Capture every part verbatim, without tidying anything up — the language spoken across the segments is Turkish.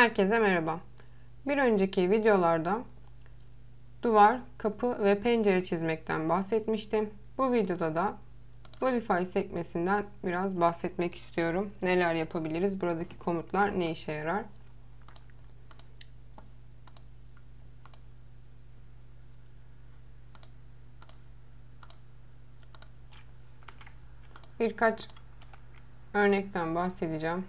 Herkese merhaba. Bir önceki videolarda duvar, kapı ve pencere çizmekten bahsetmiştim. Bu videoda da Modify sekmesinden biraz bahsetmek istiyorum. Neler yapabiliriz? Buradaki komutlar ne işe yarar? Birkaç örnekten bahsedeceğim.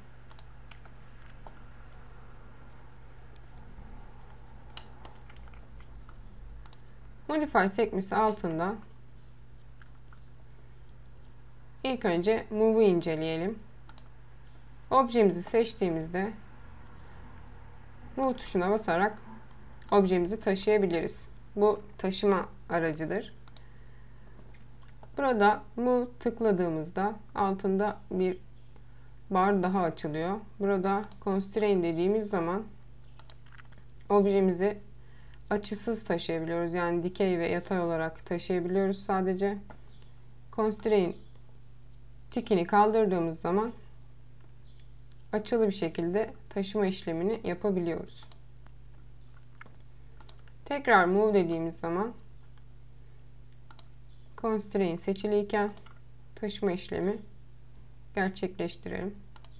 Modify sekmesi altında ilk önce Move'u inceleyelim. Objemizi seçtiğimizde Move tuşuna basarak objemizi taşıyabiliriz. Bu taşıma aracıdır. Burada Move tıkladığımızda altında bir bar daha açılıyor. Burada Constrain dediğimiz zaman objemizi açısız taşıyabiliyoruz. Yani dikey ve yatay olarak taşıyabiliyoruz sadece. Constrain tikini kaldırdığımız zaman açılı bir şekilde taşıma işlemini yapabiliyoruz. Tekrar Move dediğimiz zaman Constrain seçiliyken taşıma işlemi gerçekleştirelim.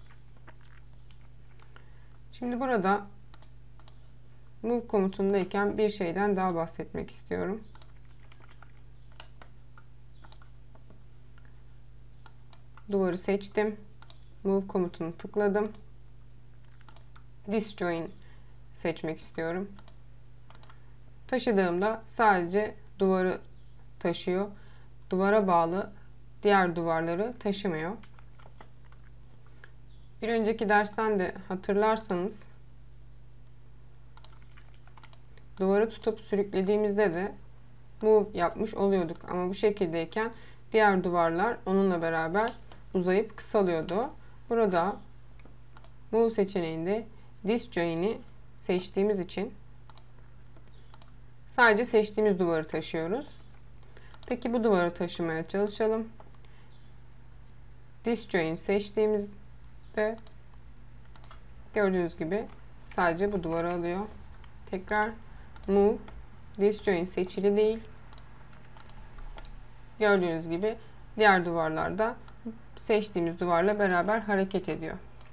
Şimdi burada Move komutundayken bir şeyden daha bahsetmek istiyorum. Duvarı seçtim. Move komutunu tıkladım. Disjoin seçmek istiyorum. Taşıdığımda sadece duvarı taşıyor. Duvara bağlı diğer duvarları taşımıyor. Bir önceki dersten de hatırlarsanız duvarı tutup sürüklediğimizde de move yapmış oluyorduk. Ama bu şekildeyken diğer duvarlar onunla beraber uzayıp kısalıyordu. Burada move seçeneğinde disjoin'i seçtiğimiz için sadece seçtiğimiz duvarı taşıyoruz. Peki bu duvarı taşımaya çalışalım. Disjoin seçtiğimizde gördüğünüz gibi sadece bu duvarı alıyor. Tekrar Move, Disjoin seçili değil. Gördüğünüz gibi diğer duvarlarda seçtiğimiz duvarla beraber hareket ediyor.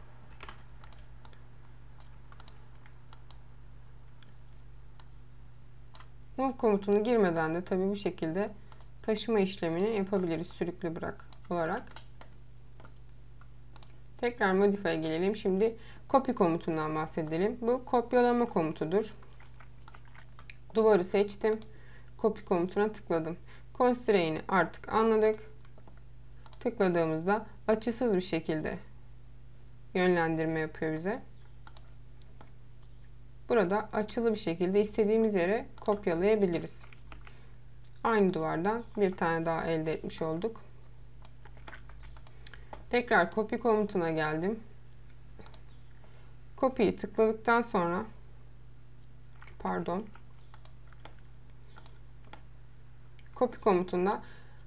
Move komutunu girmeden de tabii bu şekilde taşıma işlemini yapabiliriz sürüklü bırak olarak. Tekrar Modify'e gelelim. Şimdi Copy komutundan bahsedelim. Bu kopyalama komutudur. Duvarı seçtim. Copy komutuna tıkladım. Constrain'i artık anladık. Tıkladığımızda açısız bir şekilde yönlendirme yapıyor bize. Burada açılı bir şekilde istediğimiz yere kopyalayabiliriz. Aynı duvardan bir tane daha elde etmiş olduk. Tekrar Copy komutuna geldim. Copy'yi tıkladıktan sonra pardon Copy komutunda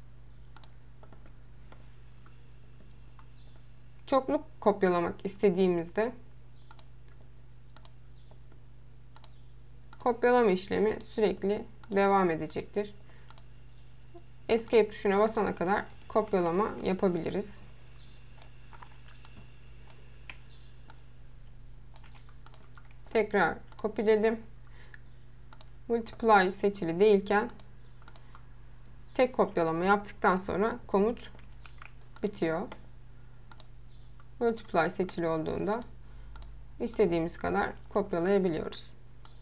çoklu kopyalamak istediğimizde kopyalama işlemi sürekli devam edecektir. Escape tuşuna basana kadar kopyalama yapabiliriz. Tekrar copyledim. Multiply seçili değilken tek kopyalama yaptıktan sonra komut bitiyor. Multiply seçili olduğunda istediğimiz kadar kopyalayabiliyoruz.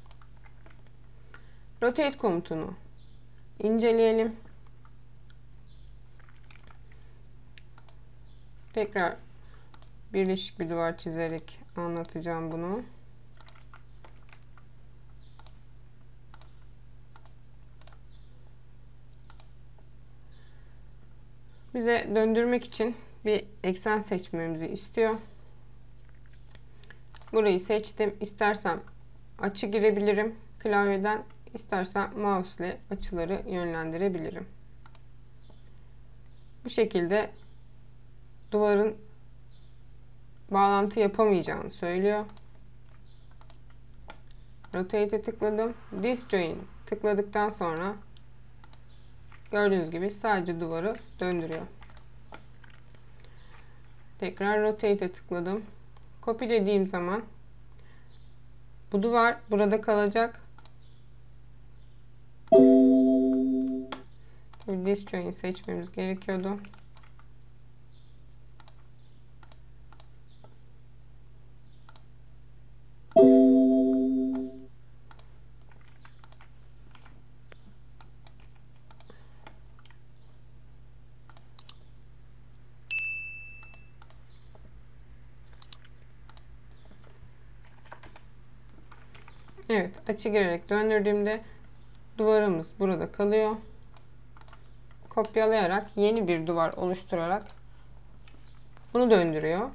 Rotate komutunu inceleyelim. Tekrar birleşik bir duvar çizerek anlatacağım bunu. Bize döndürmek için bir eksen seçmemizi istiyor. Burayı seçtim. İstersem açı girebilirim klavyeden. İstersem mouse ile açıları yönlendirebilirim. Bu şekilde duvarın bağlantı yapamayacağını söylüyor. Rotate'e tıkladım. Disjoin tıkladıktan sonra gördüğünüz gibi sadece duvarı döndürüyor. Tekrar Rotate'e tıkladım. Copy dediğim zaman bu duvar burada kalacak. Disjoin seçmemiz gerekiyordu. Evet, açı girerek döndürdüğümde duvarımız burada kalıyor. Kopyalayarak yeni bir duvar oluşturarak bunu döndürüyor.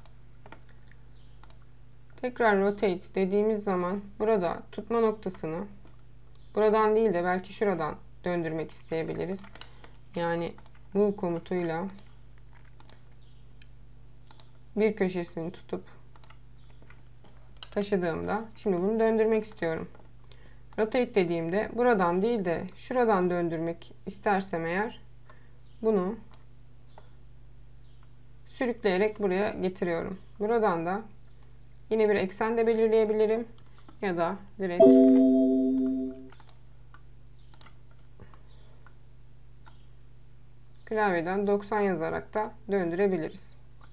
Tekrar rotate dediğimiz zaman burada tutma noktasını buradan değil de belki şuradan döndürmek isteyebiliriz. Yani bu komutuyla bir köşesini tutup taşıdığımda şimdi bunu döndürmek istiyorum. Rotate dediğimde buradan değil de şuradan döndürmek istersem eğer bunu sürükleyerek buraya getiriyorum. Buradan da yine bir eksen de belirleyebilirim ya da direkt klavyeden doksan yazarak da döndürebiliriz.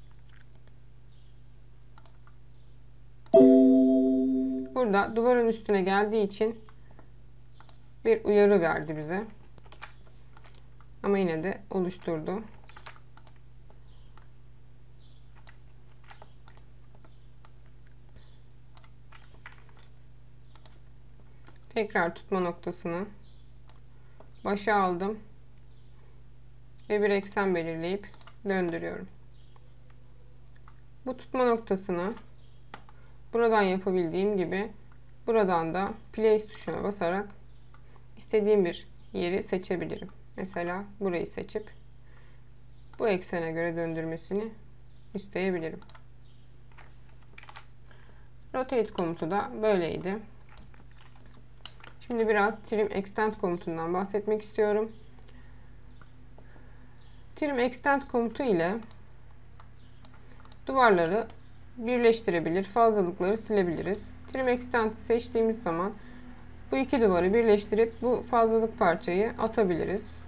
Burada duvarın üstüne geldiği için bir uyarı verdi bize. Ama yine de oluşturdu. Tekrar tutma noktasını başa aldım ve bir eksen belirleyip döndürüyorum. Bu tutma noktasını buradan yapabildiğim gibi buradan da place tuşuna basarak istediğim bir yeri seçebilirim. Mesela burayı seçip bu eksene göre döndürmesini isteyebilirim. Rotate komutu da böyleydi. Şimdi biraz trim extend komutundan bahsetmek istiyorum. Trim extend komutu ile duvarları birleştirebilir, fazlalıkları silebiliriz. Trim extend'i seçtiğimiz zaman bu iki duvarı birleştirip bu fazlalık parçayı atabiliriz.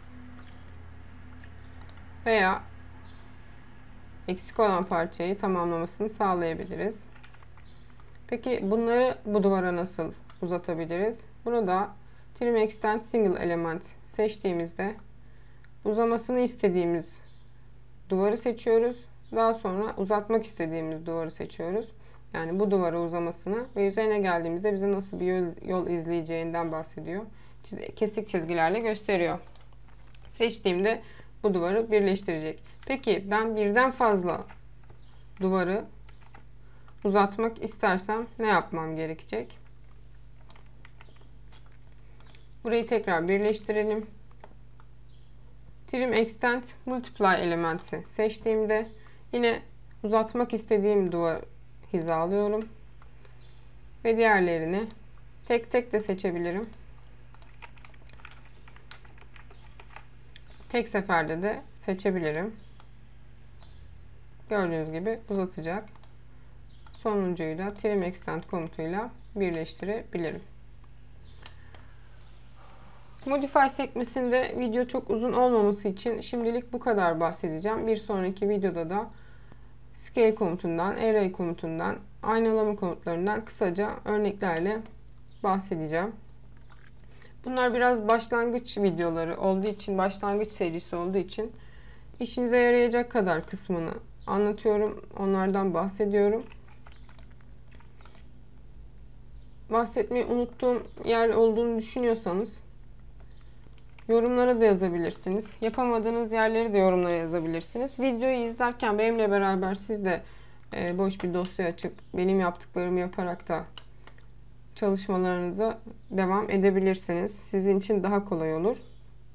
Veya eksik olan parçayı tamamlamasını sağlayabiliriz. Peki bunları bu duvara nasıl uzatabiliriz? Bunu da Trim Extend Single Element seçtiğimizde uzamasını istediğimiz duvarı seçiyoruz. Daha sonra uzatmak istediğimiz duvarı seçiyoruz. Yani bu duvara uzamasını ve üzerine geldiğimizde bize nasıl bir yol, yol izleyeceğinden bahsediyor. Çiz, kesik çizgilerle gösteriyor. Seçtiğimde bu duvarı birleştirecek. Peki ben birden fazla duvarı uzatmak istersem ne yapmam gerekecek? Burayı tekrar birleştirelim. Trim Extend Multiply Elements'i seçtiğimde yine uzatmak istediğim duvar hizalıyorum. Ve diğerlerini tek tek de seçebilirim. Tek seferde de seçebilirim. Gördüğünüz gibi uzatacak. Sonuncuyu da Trim Extend komutuyla birleştirebilirim. Modify sekmesinde video çok uzun olmaması için şimdilik bu kadar bahsedeceğim. Bir sonraki videoda da Scale komutundan, Array komutundan, aynalama komutlarından kısaca örneklerle bahsedeceğim. Bunlar biraz başlangıç videoları olduğu için, başlangıç serisi olduğu için işinize yarayacak kadar kısmını anlatıyorum. Onlardan bahsediyorum. Bahsetmeyi unuttuğum yer olduğunu düşünüyorsanız yorumlara da yazabilirsiniz. Yapamadığınız yerleri de yorumlara yazabilirsiniz. Videoyu izlerken benimle beraber siz de e, boş bir dosya açıp benim yaptıklarımı yaparak da çalışmalarınıza devam edebilirsiniz. Sizin için daha kolay olur.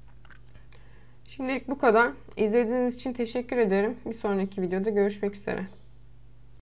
Şimdilik bu kadar. İzlediğiniz için teşekkür ederim. Bir sonraki videoda görüşmek üzere.